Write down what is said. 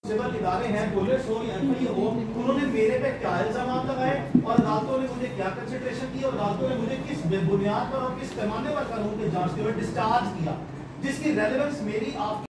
civil इदारे हैं, police हो या एफआईए हो, उन्होंने मेरे पे क्या इल्जाम लगाए और अदालतों ने मुझे क्या कंसिडरेशन की और अदालतों ने मुझे किस बुनियाद पर और किस पैमाने पर कानून के जांच के हुए डिस्चार्ज किया, जिसकी रेलेवेंस मेरी आप